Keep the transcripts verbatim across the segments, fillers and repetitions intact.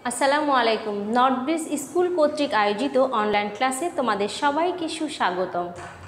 আসসালামু আলাইকুম। North bridge school কর্তৃক আয়োজিত অনলাইন ক্লাসে তোমাদের সবাইকে সুস্বাগতম।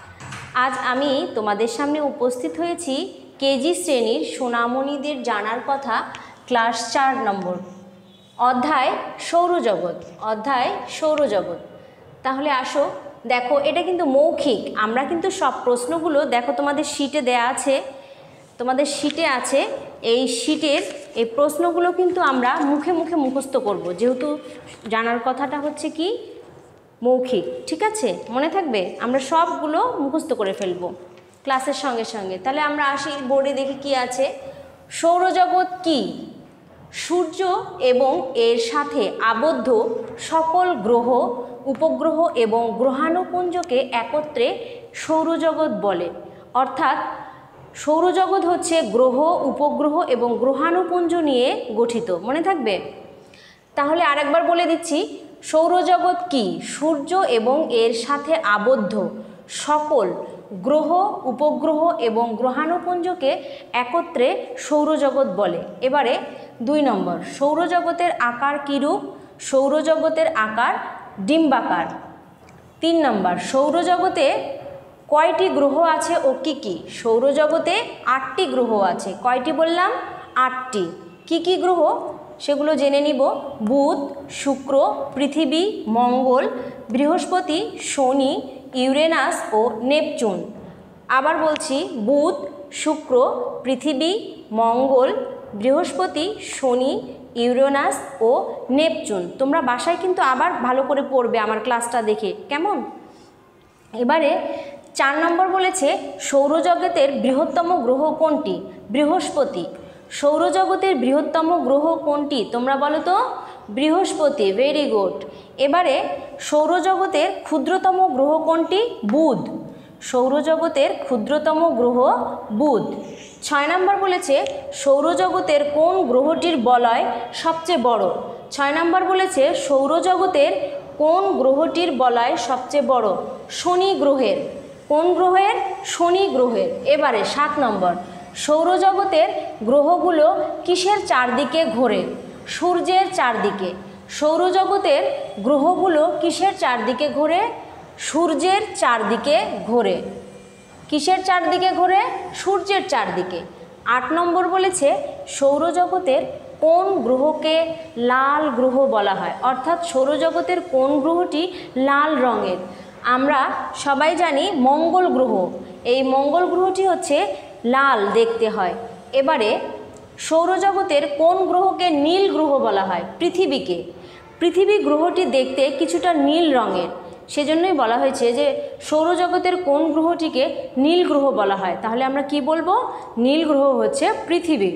আজ আমি তোমাদের সামনে উপস্থিত হয়েছি কেজি শ্রেণীর সোনামণিদের জানার কথা ক্লাস চার নম্বর অধ্যায় সৌরজগৎ অধ্যায় সৌরজগৎ। তাহলে আসো, দেখো এটা কিন্তু মৌখিক। আমরা কিন্তু সব প্রশ্নগুলো দেখো তোমাদের শিটে দেয়া আছে, তোমাদের শিটে আছে। এই শিটের এই প্রশ্নগুলো কিন্তু আমরা মুখে মুখে মুখস্থ করব, যেহেতু জানার কথাটা হচ্ছে কি মৌখিক। ঠিক আছে, মনে থাকবে? আমরা সবগুলো মুখস্থ করে ফেলবো ক্লাসের সঙ্গে সঙ্গে। তাহলে আমরা আসি বোর্ডে, দেখি কি আছে। সৌরজগৎ কি? সূর্য এবং এর সাথে আবদ্ধ সকল গ্রহ, উপগ্রহ এবং গ্রহাণুপুঞ্জকে একত্রে সৌরজগৎ বলে। অর্থাৎ সৌরজগৎ হচ্ছে গ্রহ, উপগ্রহ এবং গ্রহাণুপুঞ্জ নিয়ে গঠিত। মনে থাকবে? তাহলে আরেকবার বলে দিচ্ছি, সৌরজগৎ কি? সূর্য এবং এর সাথে আবদ্ধ সকল গ্রহ, উপগ্রহ এবং গ্রহাণুপুঞ্জকে একত্রে সৌরজগৎ বলে। এবারে দুই নম্বর, সৌরজগতের আকার কীরূপ? সৌরজগতের আকার ডিম্বাকার। তিন নম্বর, সৌরজগতে কয়টি গ্রহ আছে ও কি কি? সৌরজগতে আটটি গ্রহ আছে। কয়টি বললাম? আটটি। কি কি গ্রহ সেগুলো জেনে নিব। বুধ, শুক্র, পৃথিবী, মঙ্গল, বৃহস্পতি, শনি, ইউরেনাস ও নেপচুন। আবার বলছি, বুধ, শুক্র, পৃথিবী, মঙ্গল, বৃহস্পতি, শনি, ইউরেনাস ও নেপচুন। তোমরা বাসায় কিন্তু আবার ভালো করে পড়বে আমার ক্লাসটা দেখে, কেমন? এবারে চার নম্বর বলেছে, সৌরজগতের বৃহত্তম গ্রহ কোনটি? বৃহস্পতি। সৌরজগতের বৃহত্তম গ্রহ কোনটি? তোমরা বলো তো। বৃহস্পতি। Very good. এবারে সৌরজগতের ক্ষুদ্রতম গ্রহ কোনটি? বুধ। সৌরজগতের ক্ষুদ্রতম গ্রহ বুধ। ছয় নম্বর বলেছে, সৌরজগতের কোন গ্রহটির বলয় সবচেয়ে বড়? ছয় নম্বর বলেছে, সৌরজগতের কোন গ্রহটির বলয় সবচেয়ে বড়? শনি গ্রহের। কোন গ্রহের? শনি গ্রহের। এবারে সাত নম্বর, সৌরজগতের গ্রহগুলো কিসের চারদিকে ঘোরে? সূর্যের চারদিকে। সৌরজগতের গ্রহগুলো কিসের চারদিকে ঘোরে? সূর্যের চারদিকে ঘোরে। কিসের চারদিকে ঘোরে? সূর্যের চারদিকে। আট নম্বর বলেছে, সৌরজগতের কোন গ্রহকে লাল গ্রহ বলা হয়? অর্থাৎ সৌরজগতের কোন গ্রহটি লাল রঙের? আমরা সবাই জানি মঙ্গল গ্রহ। এই মঙ্গল গ্রহটি হচ্ছে লাল দেখতে হয়। এবারে সৌরজগতের কোন গ্রহকে নীল গ্রহ বলা হয়? পৃথিবীকে। পৃথিবী গ্রহটি দেখতে কিছুটা নীল রঙের, সেজন্যই বলা হয়েছে যে সৌরজগতের কোন গ্রহটিকে নীল গ্রহ বলা হয়। তাহলে আমরা কি বলবো? নীল গ্রহ হচ্ছে পৃথিবী।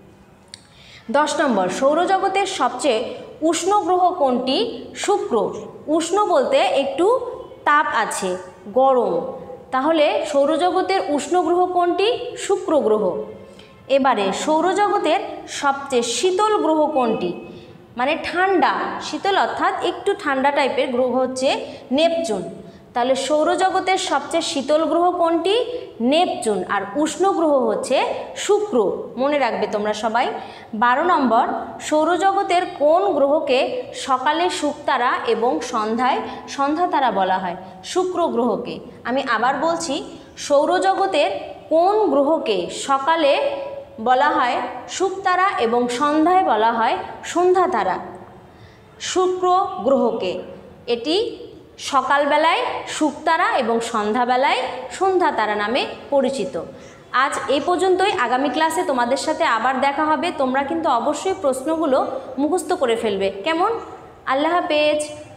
দশ নম্বর, সৌরজগতের সবচেয়ে উষ্ণ গ্রহ কোনটি? শুক্র। উষ্ণ বলতে একটু তাপ আছে, গরম। তাহলে সৌরজগতের উষ্ণ গ্রহ কোনটি? শুক্র গ্রহ। এবারে সৌরজগতের সবচেয়ে শীতল গ্রহ কোনটি? মানে ঠান্ডা, শীতল অর্থাৎ একটু ঠান্ডা টাইপের গ্রহ হচ্ছে নেপচুন। তাহলে সৌরজগতের সবচেয়ে শীতল গ্রহ কোনটি? নেপচুন। আর উষ্ণ গ্রহ হচ্ছে শুক্র। মনে রাখবে তোমরা সবাই। বারো নম্বর, সৌরজগতের কোন গ্রহকে সকালে শুকতারা এবং সন্ধ্যায় সন্ধ্যা তারা বলা হয়? শুক্র গ্রহকে। আমি আবার বলছি, সৌরজগতের কোন গ্রহকে সকালে বলা হয় শুকতারা এবং সন্ধ্যায় বলা হয় সন্ধ্যা তারা? শুক্র গ্রহকে। এটি সকালবেলায় শুকতারা এবং সন্ধ্যাবেলায় সন্ধ্যা তারা নামে পরিচিত। আজ এই পর্যন্তই। আগামী ক্লাসে তোমাদের সাথে আবার দেখা হবে। তোমরা কিন্তু অবশ্যই প্রশ্নগুলো মুখস্থ করে ফেলবে, কেমন? আল্লাহ হাফেজ।